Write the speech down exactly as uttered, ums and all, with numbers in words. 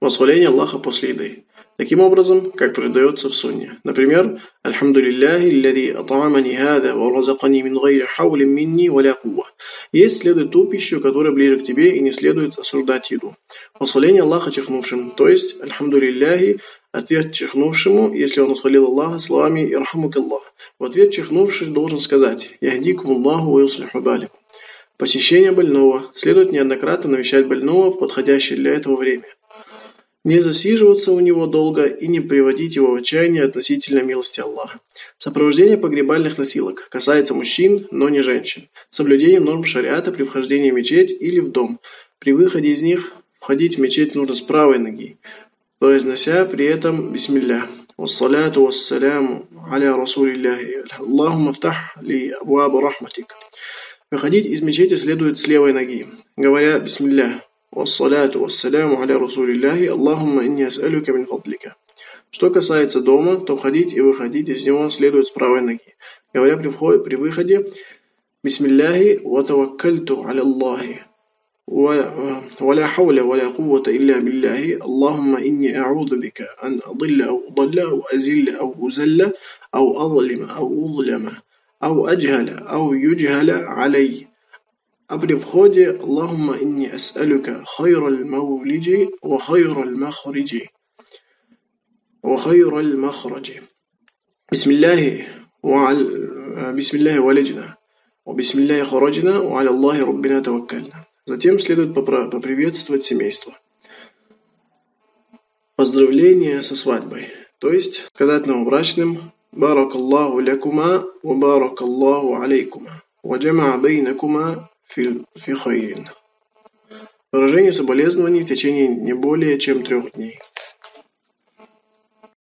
восхваление Аллаха после еды. Таким образом, как передается в сунне. Например, «Альхамдулиллахи аллази ат'амани хада ва разакани мин гайри хаулин минни валя кувва». Есть следует ту пищу, которая ближе к тебе, и не следует осуждать еду. Восхваление Аллаха чихнувшим, то есть «Альхамдулиллахи» ответ чихнувшему, если он восхвалил Аллаха словами «Ирхамукаллах». В ответ чихнувший должен сказать «Яхдикумуллаху ва юслиху баликум». Посещение больного. Следует неоднократно навещать больного в подходящее для этого время. Не засиживаться у него долго и не приводить его в отчаяние относительно милости Аллаха. Сопровождение погребальных носилок касается мужчин, но не женщин. Соблюдение норм шариата при вхождении в мечеть или в дом. При выходе из них входить в мечеть нужно с правой ноги, произнося при этом бисмилля. Вассаляту вассаляму аля расулилляхи. Аллахумма афтах ли абуаба рахматик. Выходить из мечети следует с левой ноги, говоря бисмилля. Вассаляту вассаляму аля расулилляхи. Аллахумма инни ас'алюка мин фадлика. Что касается дома, то входить и выходить из него следует с правой ноги, говоря при входе, при выходе бисмилляхи ва таваккальту аля Аллахи. ولا حول ولا قوة إلا بالله اللهم إني أعوذ بك أن أضل أو أضل أو أزل أو أزل أو أظلم أو أظلم أو أجهل أو يجهل علي. А при входе Аллахумма инни ас'алюка хайраль маулиджи ва хайраль махриджи ва хайраль махраджи. Бисмилляхи ва бисмилляхи валиджна ва бисмилляхи хараджна ва аля Аллахи раббина таваккальна. Затем следует поприветствовать семейство. Поздравление со свадьбой, то есть сказать новобрачным «Баракаллаху лякума ва баракаллаху алейкума ва джамаа бейнакума фи хайрин». Выражение соболезнований в течение не более чем трех дней.